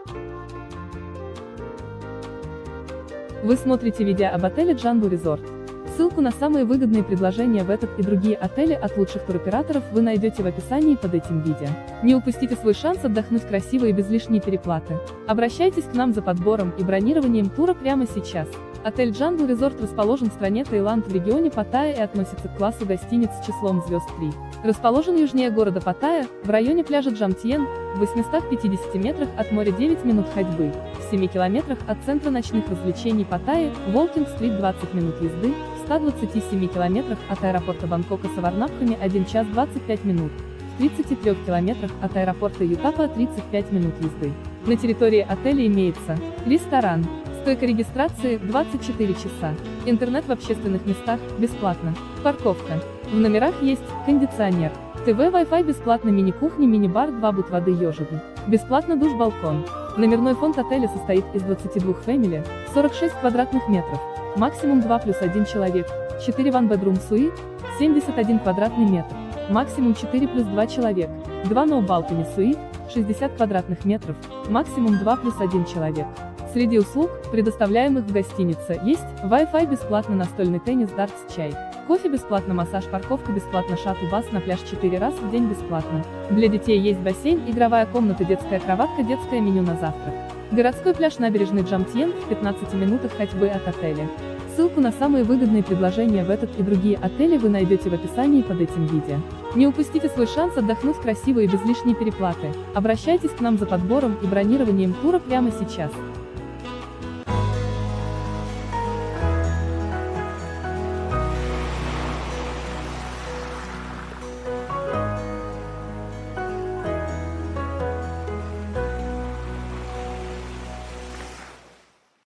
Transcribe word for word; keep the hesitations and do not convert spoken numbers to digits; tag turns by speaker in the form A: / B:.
A: Вы смотрите видео об отеле Джангл Resort. Ссылку на самые выгодные предложения в этот и другие отели от лучших туроператоров вы найдете в описании под этим видео. Не упустите свой шанс отдохнуть красиво и без лишней переплаты. Обращайтесь к нам за подбором и бронированием тура прямо сейчас. Отель Джангл Resort расположен в стране Таиланд в регионе Паттайя и относится к классу гостиниц с числом звезд три. Расположен южнее города Паттайя, в районе пляжа Джамтьен, в восьмистах пятидесяти метрах от моря девять минут ходьбы, в семи километрах от центра ночных развлечений Паттайи, Волкинг-стрит двадцать минут езды, в ста двадцати семи километрах от аэропорта Бангкока Саварнапхами один час двадцать пять минут, в тридцати трёх километрах от аэропорта Ютапа тридцать пять минут езды. На территории отеля имеется ресторан, стойка регистрации двадцать четыре часа, интернет в общественных местах бесплатно, парковка, в номерах есть кондиционер, ТВ, Wi-Fi бесплатно, мини-кухня, мини-бар, два бут воды еженый, бесплатно душ-балкон. Номерной фонд отеля состоит из двадцати двух фэмили, сорок шесть квадратных метров, максимум два плюс один человек, четыре one-bedroom suite, семьдесят один квадратный метр, максимум четыре плюс два человек, два no-balcony suite, шестьдесят квадратных метров, максимум два плюс один человек. Среди услуг, предоставляемых в гостинице, есть Wi-Fi бесплатно, настольный теннис, дартс, чай, кофе бесплатно, массаж, парковка бесплатно, шаттл-бас на пляж четыре раза в день бесплатно. Для детей есть бассейн, игровая комната, детская кроватка, детское меню на завтрак. Городской пляж набережной Джамтьен в пятнадцати минутах ходьбы от отеля. Ссылку на самые выгодные предложения в этот и другие отели вы найдете в описании под этим видео. Не упустите свой шанс отдохнуть красиво и без лишней переплаты. Обращайтесь к нам за подбором и бронированием тура прямо сейчас.